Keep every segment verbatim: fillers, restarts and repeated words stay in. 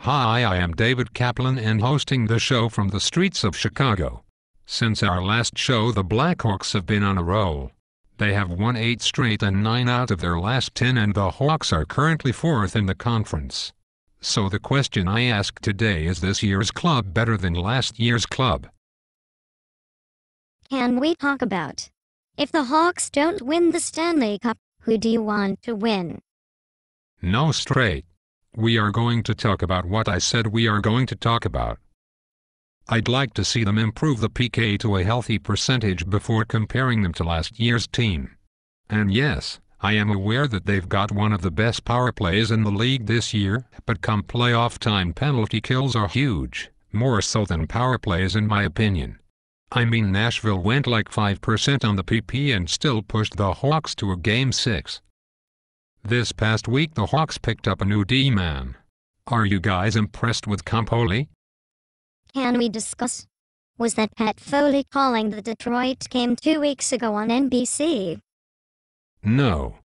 Hi, I am David Kaplan and hosting the show from the streets of Chicago. Since our last show, the Blackhawks have been on a roll. They have won eight straight and nine out of their last ten, and the Hawks are currently fourth in the conference. So the question I ask today is, this year's club better than last year's club? Can we talk about, if the Hawks don't win the Stanley Cup, who do you want to win? No, Str eight. We are going to talk about what I said we are going to talk about. I'd like to see them improve the P K to a healthy percentage before comparing them to last year's team. And yes, I am aware that they've got one of the best power plays in the league this year, but come playoff time, penalty kills are huge, more so than power plays in my opinion. I mean, Nashville went like five percent on the P P and still pushed the Hawks to a game six. This past week the Hawks picked up a new D-man. Are you guys impressed with Campoli? Can we discuss? Was that Pat Foley calling the Detroit game two weeks ago on N B C? No.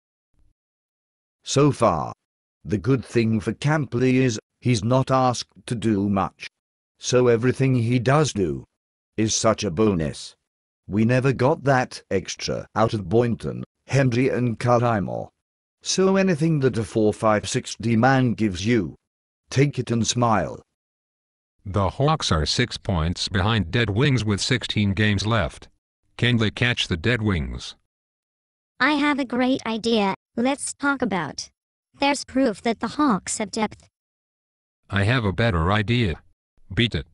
So far, the good thing for Campoli is, he's not asked to do much. So everything he does do is such a bonus. We never got that extra out of Boynton, Hendry and Karaimo. So anything that a four five six D man gives you, take it and smile. The Hawks are six points behind Dead Wings with sixteen games left. Can they catch the Dead Wings? I have a great idea. Let's talk about. There's proof that the Hawks have depth. I have a better idea. Beat it.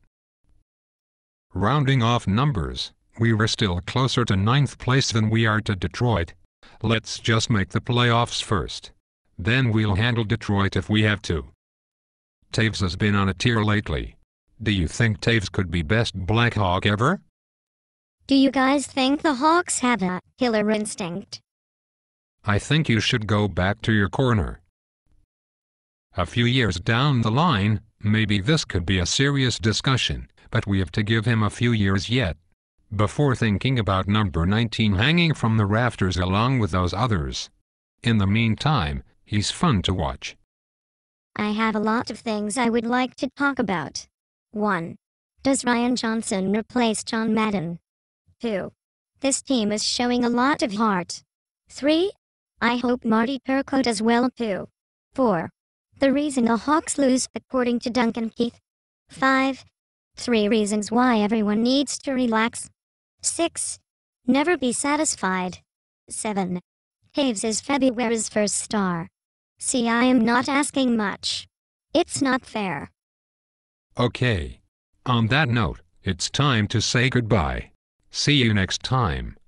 Rounding off numbers, we were still closer to ninth place than we are to Detroit. Let's just make the playoffs first. Then we'll handle Detroit if we have to. Taves has been on a tear lately. Do you think Taves could be best Blackhawk ever? Do you guys think the Hawks have a killer instinct? I think you should go back to your corner. A few years down the line, maybe this could be a serious discussion, but we have to give him a few years yet before thinking about number nineteen hanging from the rafters along with those others. In the meantime, he's fun to watch. I have a lot of things I would like to talk about. one. Does Ryan Johnson replace John Madden? two. This team is showing a lot of heart. three. I hope Marty Turco does well too. four. The reason the Hawks lose according to Duncan Keith. five. Three reasons why everyone needs to relax. six. Never be satisfied. seven. Taves is February's first star. See, I am not asking much. It's not fair. Okay. On that note, it's time to say goodbye. See you next time.